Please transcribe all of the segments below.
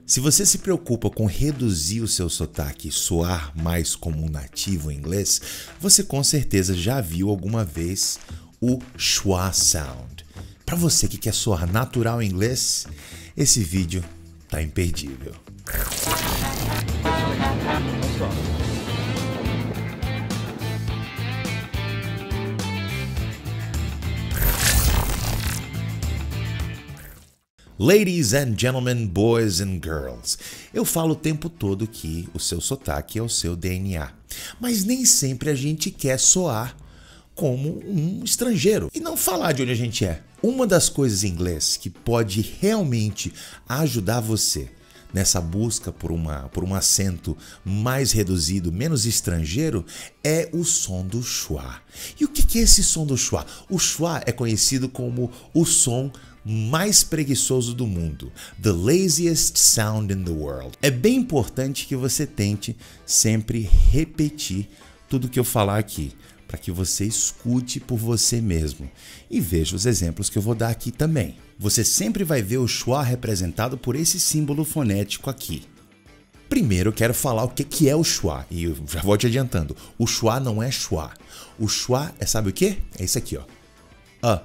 Se você se preocupa com reduzir o seu sotaque e soar mais como um nativo em inglês, você com certeza já viu alguma vez o schwa sound. Para você que quer soar natural em inglês, esse vídeo tá imperdível. Ladies and gentlemen, boys and girls, eu falo o tempo todo que o seu sotaque é o seu DNA, mas nem sempre a gente quer soar como um estrangeiro e não falar de onde a gente é. Uma das coisas em inglês que pode realmente ajudar você nessa busca por um acento mais reduzido, menos estrangeiro, é o som do schwa. E o que é esse som do schwa? O schwa é conhecido como o som mais preguiçoso do mundo, the laziest sound in the world. É bem importante que você tente sempre repetir tudo que eu falar aqui, para que você escute por você mesmo e veja os exemplos que eu vou dar aqui também. Você sempre vai ver o schwa representado por esse símbolo fonético aqui. Primeiro eu quero falar o que é o schwa, e eu já vou te adiantando, o schwa não é schwa. O schwa é, sabe o que? É isso aqui, ó.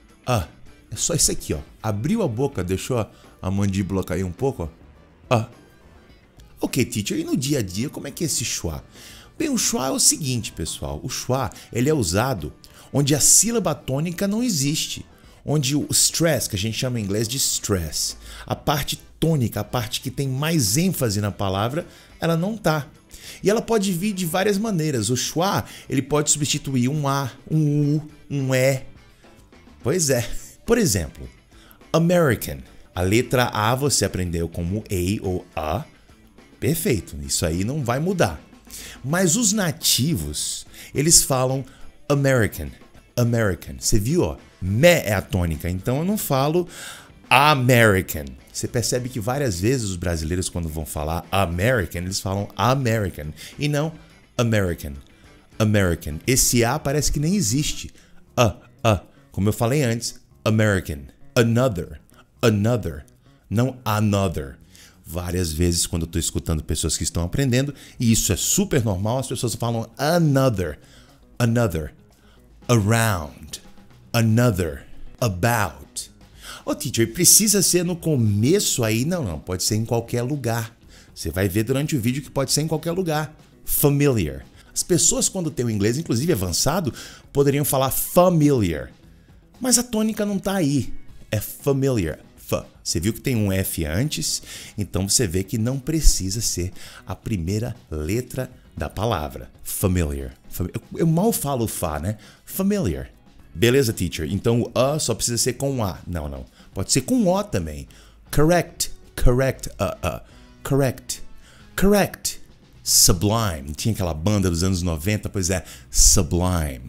É só isso aqui, ó. Abriu a boca, deixou a mandíbula cair um pouco, ó. Ok, teacher, e no dia a dia, como é que é esse schwa? Bem, o schwa é o seguinte, pessoal. O schwa, ele é usado onde a sílaba tônica não existe. Onde o stress, que a gente chama em inglês de stress, a parte tônica, a parte que tem mais ênfase na palavra, ela não tá. E ela pode vir de várias maneiras. O schwa, ele pode substituir um A, um U, um E. Pois é. Por exemplo, American. A letra A você aprendeu como A ou A. Perfeito, isso aí não vai mudar. Mas os nativos, eles falam American, American. Você viu, ó? Me é a tônica, então eu não falo American. Você percebe que várias vezes os brasileiros, quando vão falar American, eles falam American e não American, American. Esse A parece que nem existe. Como eu falei antes, American, another, another, não another. Várias vezes quando eu estou escutando pessoas que estão aprendendo, e isso é super normal, as pessoas falam another, another, around, another, about. Ô teacher, precisa ser no começo aí? Não, pode ser em qualquer lugar. Você vai ver durante o vídeo que pode ser em qualquer lugar. Familiar. As pessoas quando têm o inglês, inclusive avançado, poderiam falar familiar. Mas a tônica não tá aí, é familiar. Você viu que tem um F antes, então você vê que não precisa ser a primeira letra da palavra. Familiar. Eu mal falo Fá, né? Familiar. Beleza, teacher? Então o A só precisa ser com A. Não. Pode ser com O também. Correct. Correct. Correct. Correct. Sublime. Tinha aquela banda dos anos 90, pois é. Sublime.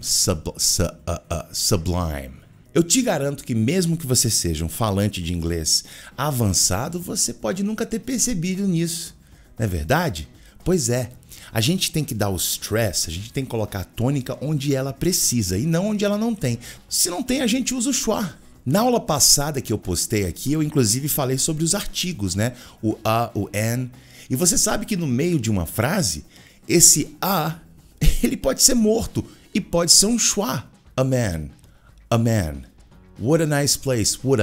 Sublime. Eu te garanto que mesmo que você seja um falante de inglês avançado, você pode nunca ter percebido nisso. Não é verdade? Pois é. A gente tem que dar o stress, a gente tem que colocar a tônica onde ela precisa e não onde ela não tem. Se não tem, a gente usa o schwa. Na aula passada que eu postei aqui, eu inclusive falei sobre os artigos, né? O a, o an. E você sabe que no meio de uma frase, esse a, ele pode ser morto e pode ser um schwa. A man. A man. What a nice place. What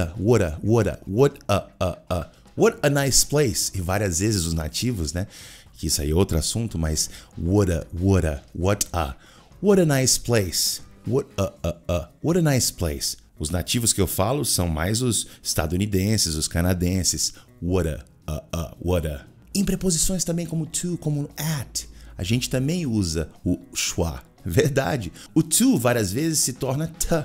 a nice place. E várias vezes os nativos, né? Que isso aí é outro assunto, mas what a nice place. What a nice place. Os nativos que eu falo são mais os estadunidenses, os canadenses. What a. Em preposições também como to, como at, a gente também usa o schwa. Verdade. O to várias vezes se torna ta.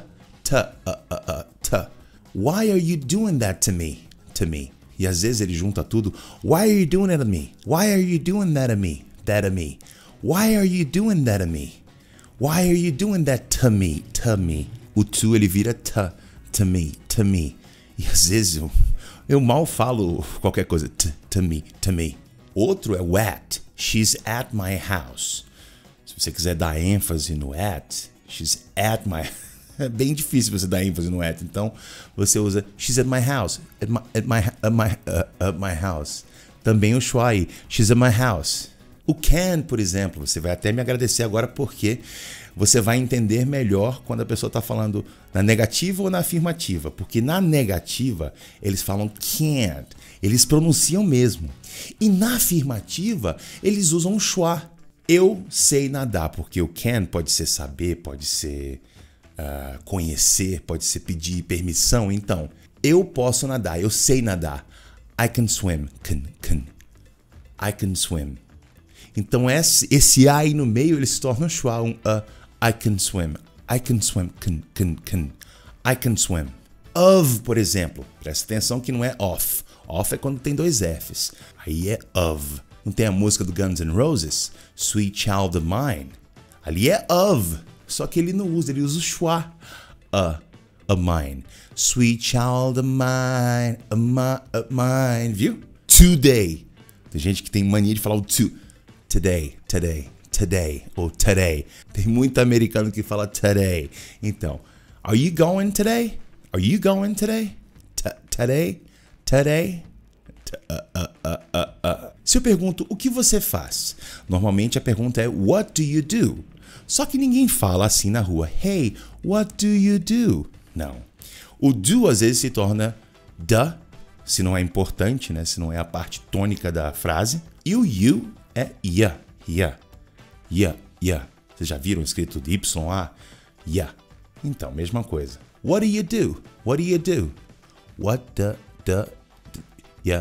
Why are you doing that to me? E às vezes ele junta tudo. Why are you doing that to me? Why are you doing that to me? Why are you doing that to me? Why are you doing that to me? O to ele vira to me. E às vezes eu mal falo qualquer coisa. To me. Outro é o at. She's at my house. Se você quiser dar ênfase no at, she's at my É bem difícil você dar ênfase no at, então você usa she's at my house, at my house. Também o schwa aí. She's at my house. O can, por exemplo, você vai até me agradecer agora porque você vai entender melhor quando a pessoa está falando na negativa ou na afirmativa. Porque na negativa, eles falam can't. Eles pronunciam mesmo. E na afirmativa, eles usam o schwa. Eu sei nadar, porque o can pode ser saber, pode ser conhecer, pode ser pedir permissão. Então, eu posso nadar, eu sei nadar. I can swim. Can. I can swim. Então, esse I no meio, ele se torna um schwa, I can swim. I can swim. Can. I can swim. Of, por exemplo. Presta atenção que não é off. Off é quando tem 2 Fs. Aí é of. Não tem a música do Guns N' Roses? Sweet Child of Mine. Ali é of. Só que ele não usa, ele usa o schwa. A mine. Sweet Child of Mine. Mine. Viu? Today. Tem gente que tem mania de falar o to. Today. Ou today. Tem muito americano que fala today. Então, are you going today? Are you going today? Today? Se eu pergunto o que você faz, normalmente a pergunta é what do you do? Só que ninguém fala assim na rua, hey, what do you do? Não. O do às vezes se torna the, se não é importante, né? Se não é a parte tônica da frase. E o you é ya. Vocês já viram escrito de Y-A? Ya. Então, mesma coisa. What do you do? What do you do? What the ya.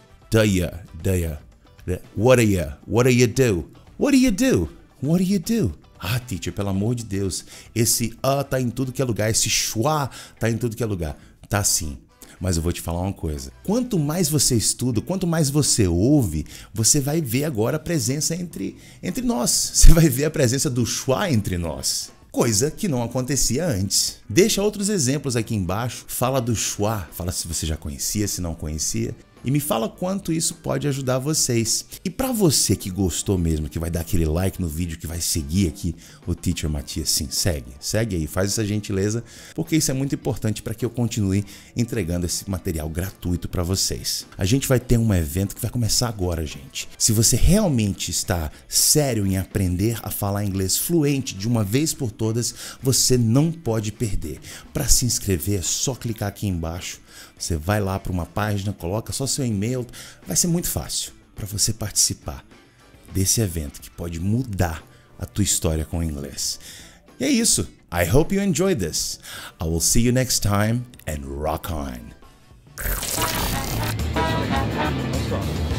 What do you do? What do you do? What do you do? Ah, teacher, pelo amor de Deus. Esse tá em tudo que é lugar. Esse schwa tá em tudo que é lugar. Tá sim. Mas eu vou te falar uma coisa. Quanto mais você estuda, quanto mais você ouve, você vai ver agora a presença entre nós. Você vai ver a presença do schwa entre nós. Coisa que não acontecia antes. Deixa outros exemplos aqui embaixo. Fala do schwa. Fala se você já conhecia, se não conhecia. E me fala quanto isso pode ajudar vocês. E para você que gostou mesmo, que vai dar aquele like no vídeo, que vai seguir aqui o Teacher Matias, sim, segue aí, faz essa gentileza, porque isso é muito importante para que eu continue entregando esse material gratuito para vocês. A gente vai ter um evento que vai começar agora, gente. Se você realmente está sério em aprender a falar inglês fluente de uma vez por todas, você não pode perder. Para se inscrever, é só clicar aqui embaixo. Você vai lá para uma página, coloca só seu e-mail, vai ser muito fácil para você participar desse evento que pode mudar a tua história com o inglês. E é isso. I hope you enjoyed this. I will see you next time and rock on.